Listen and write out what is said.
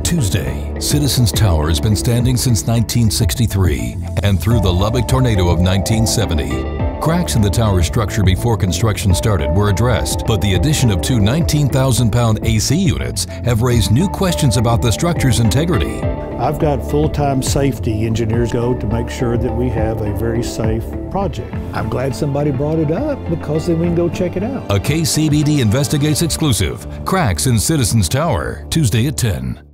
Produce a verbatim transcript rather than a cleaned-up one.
Tuesday, Citizens Tower has been standing since nineteen sixty-three and through the Lubbock tornado of nineteen seventy. Cracks in the tower structure before construction started were addressed, but the addition of two nineteen thousand pound A C units have raised new questions about the structure's integrity. I've got full-time safety engineers go to make sure that we have a very safe project. I'm glad somebody brought it up because then we can go check it out. A K C B D Investigates exclusive. Cracks in Citizens Tower, Tuesday at ten.